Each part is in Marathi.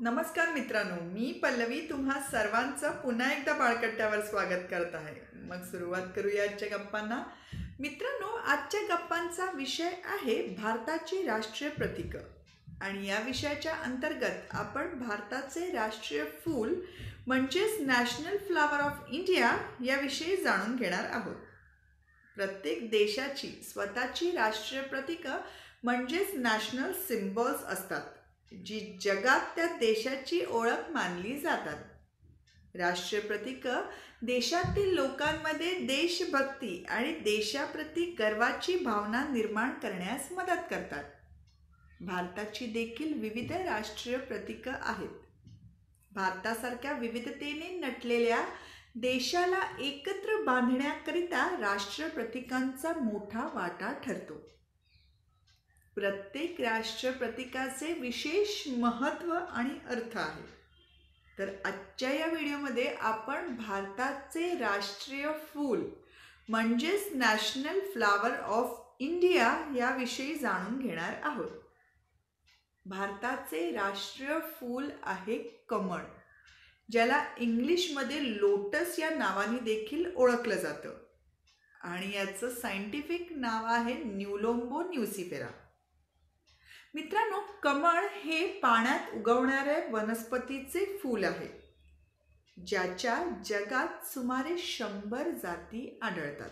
नमस्कार मित्रांनो, मी पल्लवी तुम्हा सर्वांचं पुन्हा एकदा बाळकट्ट्यावर स्वागत करत आहे। मग सुरुवात करूया आजच्या गप्पांना। मित्रांनो, आजच्या गप्पांचा विषय आहे भारताची राष्ट्रीय प्रतीकं आणि या विषयाच्या अंतर्गत आपण भारताचे राष्ट्रीय फूल म्हणजेच नॅशनल फ्लावर ऑफ इंडिया याविषयी जाणून घेणार आहोत। प्रत्येक देशाची स्वतःची राष्ट्रीय प्रतीकं म्हणजेच नॅशनल सिम्बॉल्स असतात, जी जगात त्या देशाची ओळख मानली जातात। राष्ट्रीय प्रतीकं देशातील लोकांमध्ये देशभक्ती आणि देशाप्रती गर्वाची भावना निर्माण करण्यास मदत करतात। भारताची देखील विविध राष्ट्रीय प्रतीकं आहेत। भारतासारख्या विविधतेने नटलेल्या देशाला एकत्र बांधण्याकरिता राष्ट्रीय प्रतीकांचा मोठा वाटा ठरतो। प्रत्येक राष्ट्रीय प्रतीकाचे विशेष महत्त्व आणि अर्थ आहे। तर आजच्या या व्हिडिओमध्ये आपण भारताचे राष्ट्रीय फूल म्हणजेच नॅशनल फ्लावर ऑफ इंडिया याविषयी जाणून घेणार आहोत। भारताचे राष्ट्रीय फूल आहे कमळ, ज्याला इंग्लिशमध्ये लोटस या नावाने देखील ओळखलं जातं आणि याचं सायंटिफिक नाव आहे न्यूलोम्बो न्यूसिफेरा। मित्रांनो, कमळ हे पाण्यात उगवणारे वनस्पतीचे फूल आहे, ज्याच्या जगात सुमारे 100 जाती आढळतात।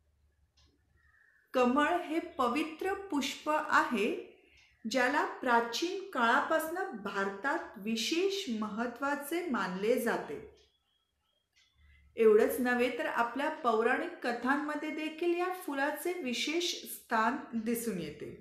कमळ हे पवित्र पुष्प आहे, ज्याला प्राचीन काळापासून भारतात विशेष महत्त्वाचे मानले जाते। एवढंच नव्हे तर आपल्या पौराणिक कथांमध्ये देखील या फुलाचे विशेष स्थान दिसून येते।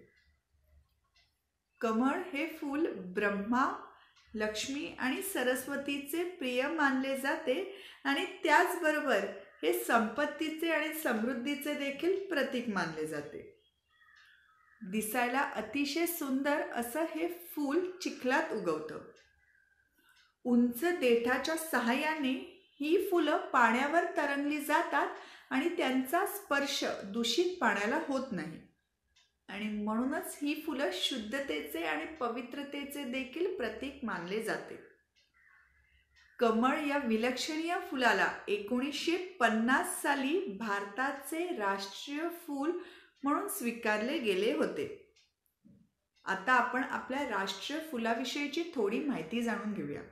कमळ हे फूल ब्रह्मा, लक्ष्मी आणि सरस्वतीचे प्रिय मानले जाते आणि त्याचबरोबर हे संपत्तीचे आणि समृद्धीचे देखील प्रतीक मानले जाते। दिसायला अतिशय सुंदर असं हे फूल चिखलात उगवतं। उंच देठाच्या सहाय्याने ही फुलं पाण्यावर तरंगली जातात आणि त्यांचा स्पर्श दूषित पाण्याला होत नाही आणि म्हणूनच ही फुलं शुद्धतेचे आणि पवित्रतेचे देखील प्रतीक मानले जाते। कमळ या विलक्षणीय फुलाला 1950 साली भारताचे राष्ट्रीय फूल म्हणून स्वीकारले गेले होते। आता आपण आपल्या राष्ट्रीय फुलाविषयीची थोडी माहिती जाणून घेऊया।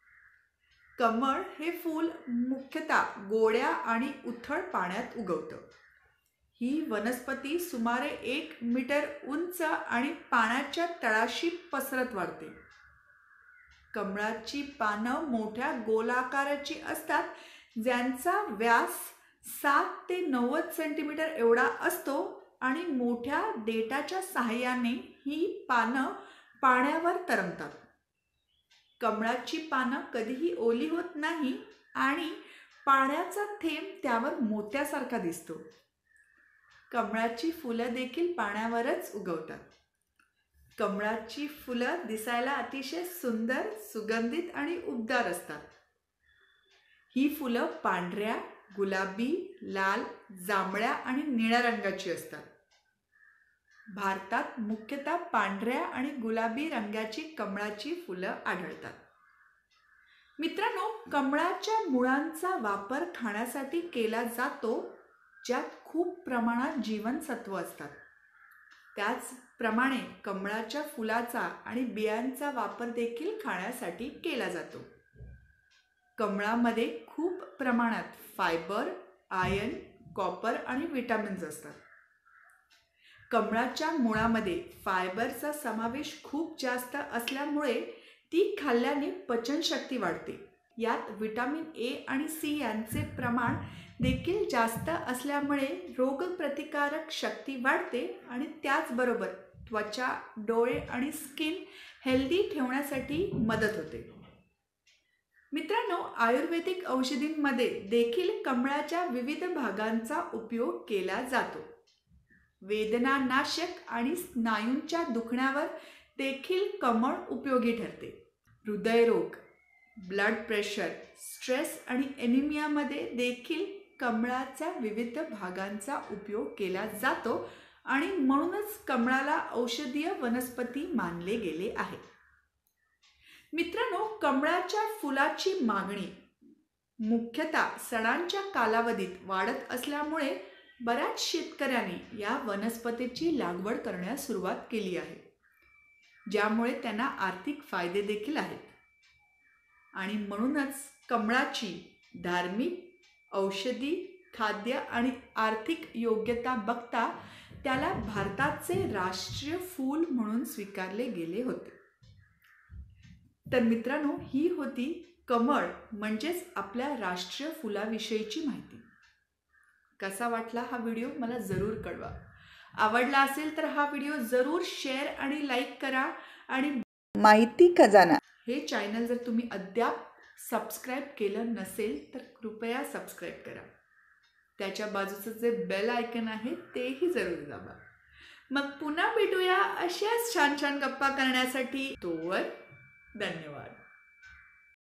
कमळ हे फूल मुख्यतः गोड्या आणि उथळ पाण्यात उगवतं। ही वनस्पती सुमारे 1 मीटर उंच आणि पाण्याच्या तळाशी पसरत वाढते। कमळाची पानं मोठ्या गोलाकाराची असतात, ज्यांचा व्यास 7 ते 90 सेंटीमीटर एवढा असतो आणि मोठ्या देठाच्या सहाय्याने ही पानं पाण्यावर तरंगतात। कमळाची पानं कधीही ओली होत नाही आणि पाण्याचा थेंब त्यावर मोत्यासारखा दिसतो। कमळाची फुलं देखील पाण्यावरच उगवतात। कमळाची फुलं दिसायला अतिशय सुंदर, सुगंधित आणि उबदार असतात। ही फुलं पांढऱ्या, गुलाबी, लाल, जांभळ्या आणि निळ्या रंगाची असतात। भारतात मुख्यतः पांढऱ्या आणि गुलाबी रंगाची कमळाची फुलं आढळतात। मित्रांनो, कमळाच्या मुळांचा वापर खाण्यासाठी केला जातो, ज्यात खूप प्रमाणात जीवनसत्व असतात। त्याचप्रमाणे कमळाच्या फुलाचा आणि बियांचा वापर देखील खाण्यासाठी केला जातो। कमळामध्ये खूप प्रमाणात फायबर, आयर्न, कॉपर आणि विटामिन्स असतात। कमळाच्या मुळामध्ये फायबरचा समावेश खूप जास्त असल्यामुळे ती खाल्ल्याने पचनशक्ती वाढते। यात विटामिन ए आणि सी यांचे प्रमाण देखील जास्त असल्यामुळे रोगप्रतिकारक शक्ती वाढते आणि त्याचबरोबर त्वचा, डोळे आणि स्किन हेल्दी ठेवण्यासाठी मदत होते। मित्रांनो, आयुर्वेदिक औषधींमध्ये देखील कमळाच्या विविध भागांचा उपयोग केला जातो। वेदनानाशक आणि स्नायूंच्या दुखण्यावर देखील कमळ उपयोगी ठरते। हृदयरोग, ब्लड प्रेशर, स्ट्रेस आणि एनिमियामध्ये देखील कमळाच्या विविध भागांचा उपयोग केला जातो आणि म्हणूनच कमळाला औषधीय वनस्पती मानले गेले आहे। मित्रांनो, कमळाच्या फुलाची मागणी मुख्यतः सणांच्या कालावधीत वाढत असल्यामुळे बऱ्याच शेतकऱ्यांनी या वनस्पतीची लागवड करण्यास सुरुवात केली आहे, ज्यामुळे त्यांना आर्थिक फायदे देखील आहेत. आणि म्हणूनच कमळाची धार्मिक, औषधी, खाद्य आणि आर्थिक योग्यता बघता त्याला भारताचे राष्ट्रीय फूल म्हणून स्वीकारले गेले होते. तर मित्रांनो, ही होती कमळ म्हणजेच आपल्या राष्ट्रीय फुलाविषयीची माहिती. कसा वाटला हा व्हिडिओ मला जरूर कळवा. आवडला असेल तर हा व्हिडिओ जरूर शेअर आणि लाईक करा. आणि माहिती खजाना हे चॅनल जर तुम्ही अद्याप सबस्क्राईब केलं नसेल तर कृपया सबस्क्राईब करा. त्याच्या बाजूचं जे बेल आयकन आहे तेही जरूर दाबा. मग पुन्हा भेटूया अशाच छान छान गप्पा करण्यासाठी. तोवर धन्यवाद.